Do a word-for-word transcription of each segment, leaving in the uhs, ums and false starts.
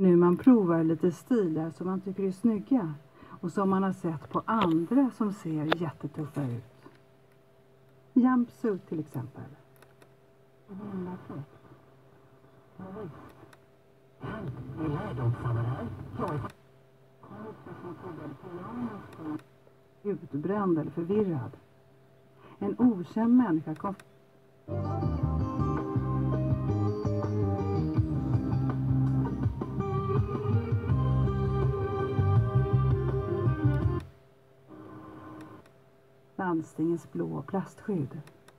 Nu man provar lite stilar som man tycker är snygga och som man har sett på andra som ser jättetuffa ut. Jumpsuit till exempel. Utbränd eller förvirrad. En okänd människa kom... landstingens blå plastskydd.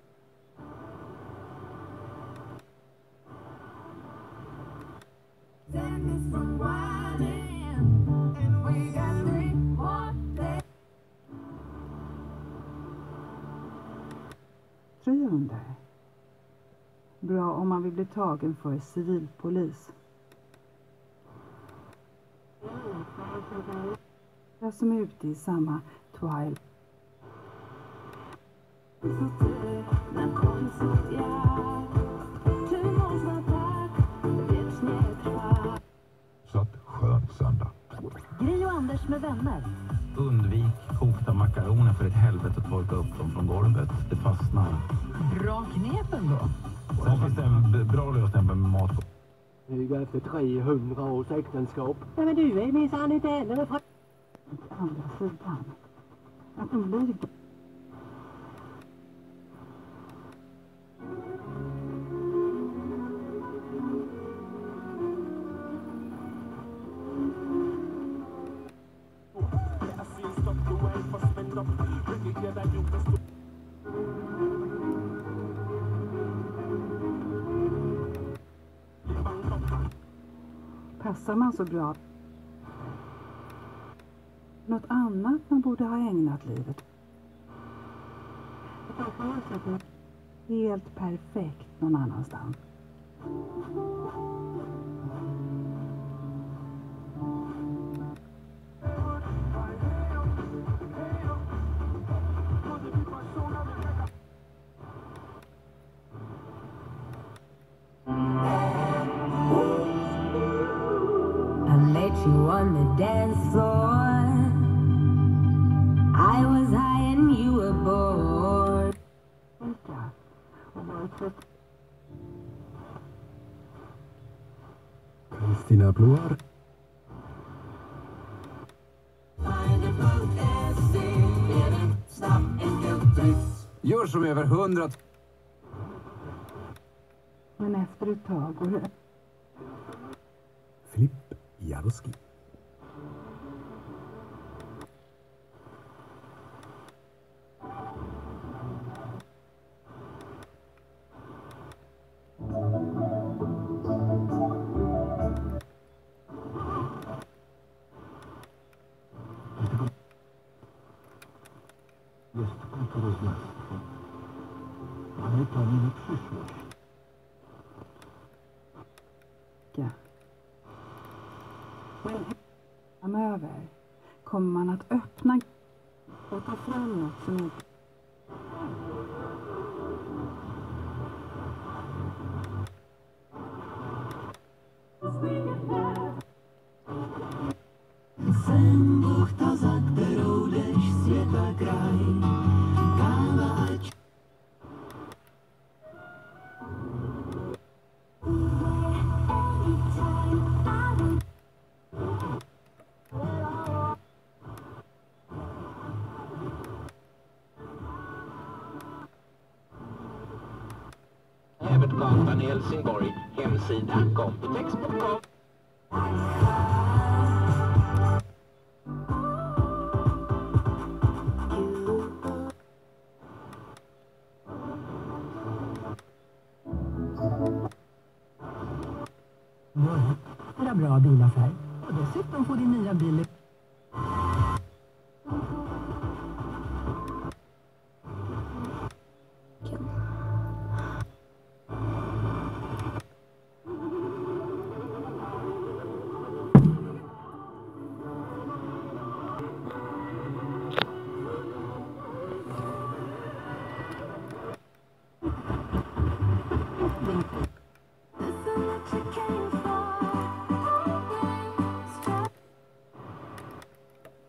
Tröja under. Bra om man vill bli tagen för civilpolis. Jag som är ute i samma twilight. Så att skön söndag. Gry och Anders med vänner. Undvik kokta makaroner för ett helvete att torka upp dem från golvet. Det fastnar. Bra knep ändå. Sen finns det en bra lösning med mat. Nu efter trehundra års äktenskap. Ja, men du är minsann inte heller från andra sidan. Att de blir... Passar man så bra? Något annat man borde ha ägnat livet. Helt perfekt någon annanstans. You on the dance floor. I was high and you were bored. Kristina Blåar. Gör som över hundra. Men efter ett tag går det. Filipp Jaroski. Ja. Framöver kommer man att öppna och ta fram något som inte... Sen Bóg to zabrał leś świata kraj. Kawać. Evertgatan i Helsingborg. Hemsida kompotex punkt com. Några bra bilaffär. Och dessutom får din nya bil...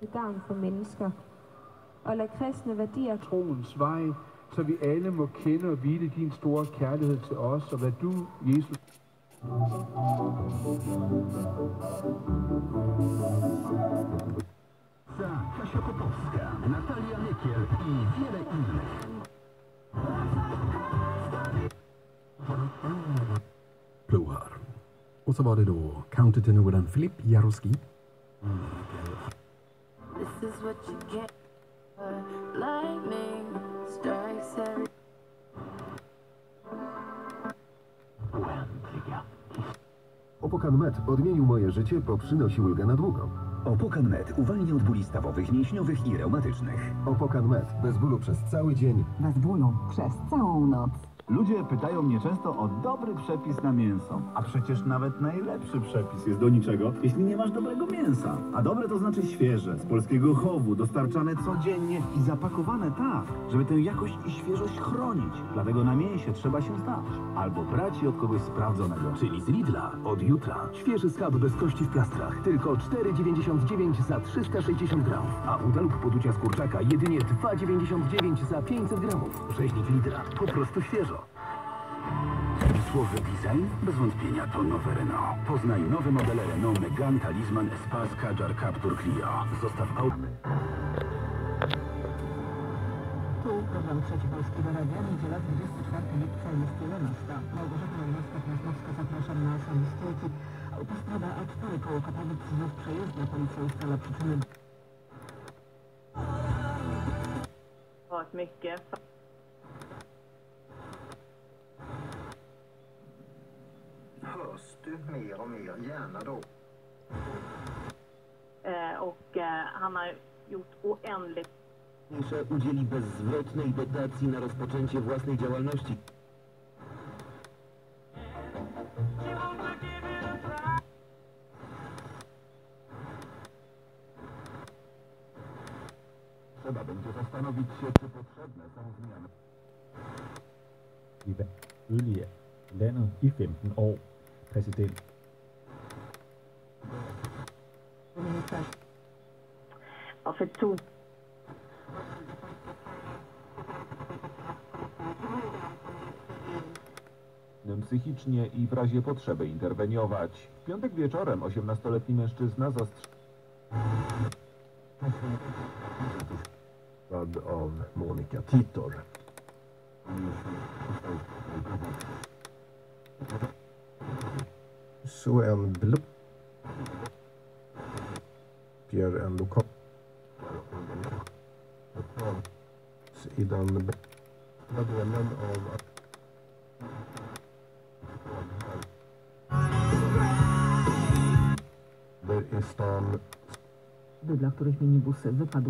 gavn for mennesker. Og lad kristne værdier troens vej, så vi alle må kende og vide din store kærlighed til os, og hvad du, Jesus... Natalia Nykiel i wiele innych. Plohar. Och så var det då countertenoren Filip Jaroski. This is what you get. Lightning strikes every... Oändliga. Opokan Med odmienił moje życie, bo przynosił ulgę na długo. Opokan Med uwalnia od bóli stawowych, mięśniowych i reumatycznych. Opokan Med bez bólu przez cały dzień. Bez bólu przez całą noc. Ludzie pytają mnie często o dobry przepis na mięso. A przecież nawet najlepszy przepis jest do niczego, jeśli nie masz dobrego mięsa. A dobre to znaczy świeże, z polskiego chowu, dostarczane codziennie i zapakowane tak, żeby tę jakość i świeżość chronić. Dlatego na mięsie trzeba się znać. Albo brać je od kogoś sprawdzonego. Czyli z Lidla od jutra. Świeży schab bez kości w plastrach. Tylko cztery dziewięćdziesiąt dziewięć za trzysta sześćdziesiąt gramów. A uda lub poducia z kurczaka jedynie dwa dziewięćdziesiąt dziewięć za pięćset gramów. Rzeźnik Lidla. Po prostu świeżo. Słowy design? Bez wątpienia to nowe Renault. Poznaj nowy model Renault Megane, Talisman, Espace, Kadjar, Captur, Clio. Zostaw auto. Tu program Trzeci Polskiego Radia, niedziela dwudziestego czwartego lipca jest tyle miasta. Małgorzata Majnowska-Krasnowska, zapraszam na Sandystójki. Autostrada A cztery koło Katowic znów przejezdna. Policja ustala przyczyny. Varit mycket. Hörs du mer och mer, gärna då. Eh, och eh, han har gjort oändligt. Udzieli bezzwrotnej dotacji na rozpoczęcie własnej działalności. Trzeba będzie zastanowić się, czy potrzebne są zmiany. Yderligere landet i femten år. Præsident. Varför tog... psychicznie i w razie potrzeby interweniować. W piątek wieczorem osiemnastoletni mężczyzna zastrzelił. Av Monica Titor. Så en blå. Pierre en lokal. I den delen av i stan. Dla których minibus wypadł.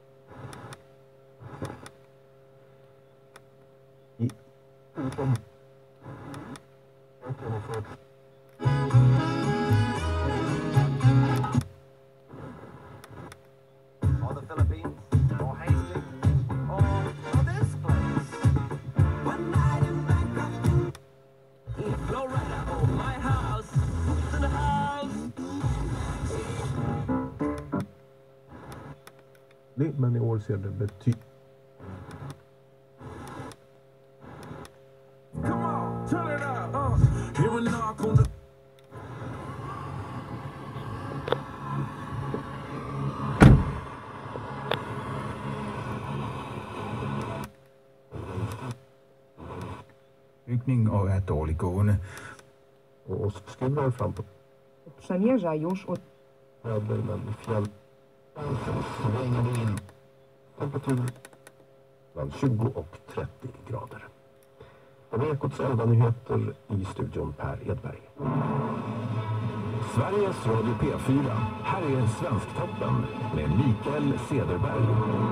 I Or the Philippines, or Hastings, or, or this place. One night in Bangkok, in Florida, oh my house, to the house. Det, men i år ser det betydligt. Come on, turn it up. Uh, hear a knock on the. Bygning och är dåligt gående. Och skruvar fram på. Przemierza już od... Över fjäll. Svänger in. Temperatur mellan tjugo och trettio grader. Det är Ekots elva-nyheter i studion Per Edberg. Sveriges Radio P fyra. Här är Svensktoppen med Mikael Cederberg.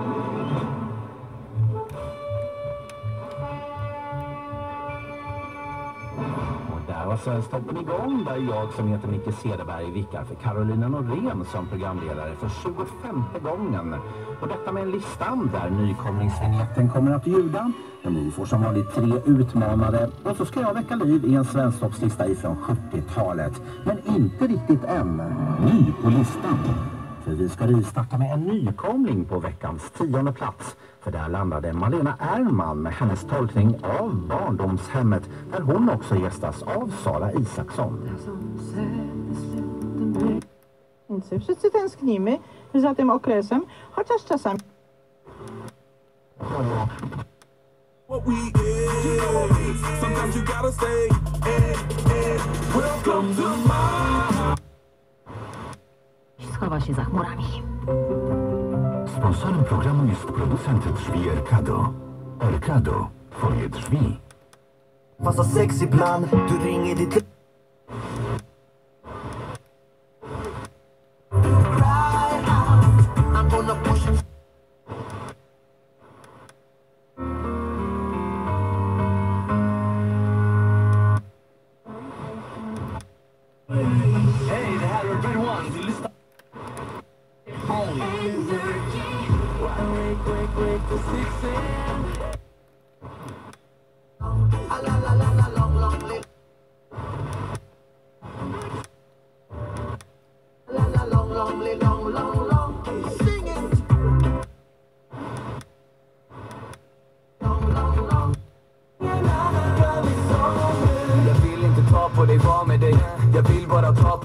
Där var Svensktoppen igång, där jag som heter Micke Cederberg vickar för Carolina Norén som programledare för tjugofemte gången. Och detta med en listan där nykomlingsvinjetten kommer att ljuda. Men ni får som vanligt tre utmanare. Och så ska jag väcka liv i en Svensktoppslista ifrån sjuttiotalet. Men inte riktigt än. Ny på listan. Vi ska rivstarta med en nykomling på veckans tionde plats. För där landade Malena Ärman med hennes tolkning av barndomshemmet, där hon också gästas av Sara Isaksson. Wszyscy tęsknimy za tym okresem, chociaż czasami... What we is, sometimes you gotta stay. Welcome to my... Schowa się za chmurami. Sponsorem programu jest producent drzwi Erkado. Erkado, twoje drzwi. Fast så sex ibland, du ringer ditt... Hej, det här är Red One. Du lyssnar... Jag vill inte ta på dig, var med dig. Jag vill bara ta